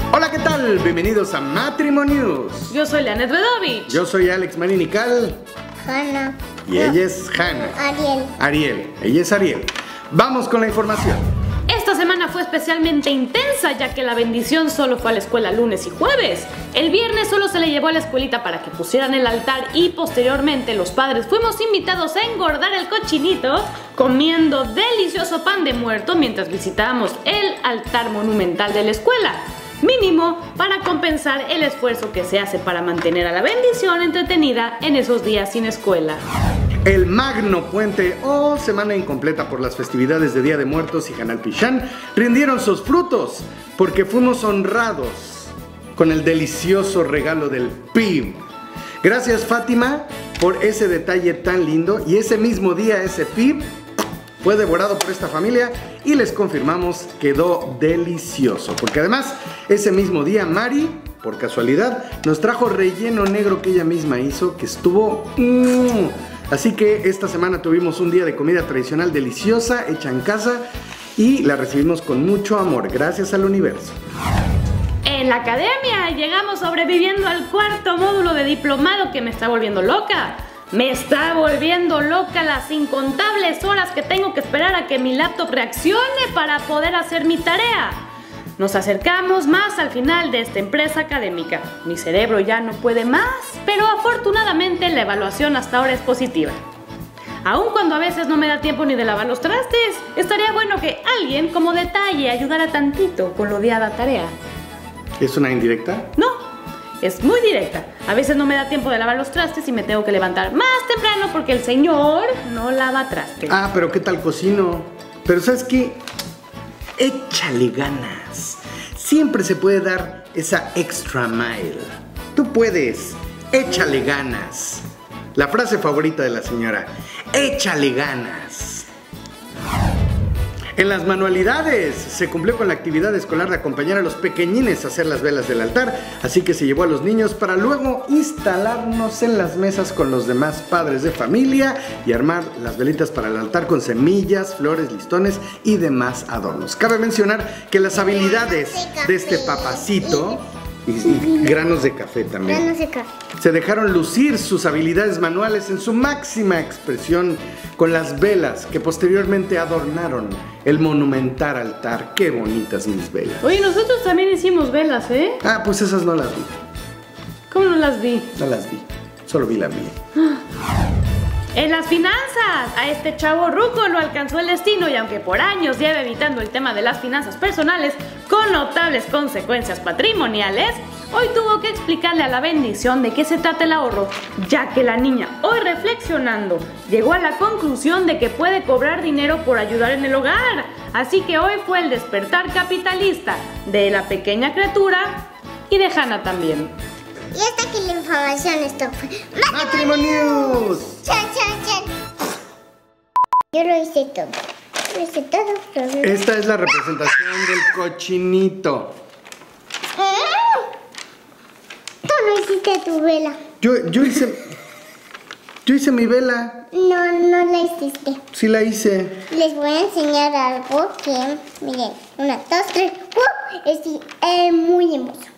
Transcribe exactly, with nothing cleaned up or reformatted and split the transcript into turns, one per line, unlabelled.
Hola, ¿qué tal? Bienvenidos a Matrimonios.
Yo soy Leanet Bedovich.
Yo soy Alex Marinical.
Hanna.
Y no. ella es Hanna.
Ariel.
Ariel. Ella es Ariel. Vamos con la información.
Esta semana fue especialmente intensa, ya que la bendición solo fue a la escuela lunes y jueves. El viernes solo se le llevó a la escuelita para que pusieran el altar y posteriormente los padres fuimos invitados a engordar el cochinito comiendo delicioso pan de muerto mientras visitábamos el altar monumental de la escuela. Mínimo para compensar el esfuerzo que se hace para mantener a la bendición entretenida en esos días sin escuela.
El magno puente o semana incompleta por las festividades de Día de Muertos y Hanal Pichán rindieron sus frutos porque fuimos honrados con el delicioso regalo del P I B. Gracias, Fátima, por ese detalle tan lindo, y ese mismo día ese P I B fue devorado por esta familia y les confirmamos quedó delicioso, porque además ese mismo día Mari, por casualidad, nos trajo relleno negro que ella misma hizo, que estuvo... Mmm. Así que esta semana tuvimos un día de comida tradicional deliciosa, hecha en casa, y la recibimos con mucho amor, gracias al universo.
En la academia llegamos sobreviviendo al cuarto módulo de diplomado que me está volviendo loca. Me está volviendo loca las incontables horas que tengo que esperar a que mi laptop reaccione para poder hacer mi tarea. Nos acercamos más al final de esta empresa académica. Mi cerebro ya no puede más, pero afortunadamente la evaluación hasta ahora es positiva. Aun cuando a veces no me da tiempo ni de lavar los trastes, estaría bueno que alguien como detalle ayudara tantito con la odiada tarea.
¿Es una indirecta?
No, es muy directa. A veces no me da tiempo de lavar los trastes y me tengo que levantar más temprano porque el señor no lava trastes.
Ah, pero ¿qué tal cocino? Pero ¿sabes qué? Échale ganas. Siempre se puede dar esa extra mile. Tú puedes. Échale ganas. La frase favorita de la señora. Échale ganas. En las manualidades se cumplió con la actividad escolar de acompañar a los pequeñines a hacer las velas del altar, así que se llevó a los niños para luego instalarnos en las mesas con los demás padres de familia y armar las velitas para el altar con semillas, flores, listones y demás adornos. Cabe mencionar que las habilidades de este papacito y, y granos de café también
Granos de café.
se dejaron lucir sus habilidades manuales en su máxima expresión con las velas que posteriormente adornaron el monumental altar. ¡Qué bonitas mis velas!
Oye, nosotros también hicimos velas, ¿eh?
Ah, pues esas no las vi.
¿Cómo no las vi?
No las vi. Solo vi la mía.
En las finanzas, a este chavo ruco lo alcanzó el destino y aunque por años lleva evitando el tema de las finanzas personales con notables consecuencias patrimoniales, hoy tuvo que explicarle a la bendición de qué se trata el ahorro, ya que la niña, hoy reflexionando, llegó a la conclusión de que puede cobrar dinero por ayudar en el hogar. Así que hoy fue el despertar capitalista de la pequeña criatura y de Hanna también.
Y hasta aquí la información, esto fue
¡Matrimonios!
Chan, chan, chan. Yo lo hice todo. Lo hice todo, pero...
Esta es la representación del cochinito.
Tú no hiciste tu vela.
Yo, yo hice... Yo hice mi vela.
No, no la hiciste.
Sí la hice.
Les voy a enseñar algo que, miren, una, dos, tres, ¡uh! es, es muy hermoso.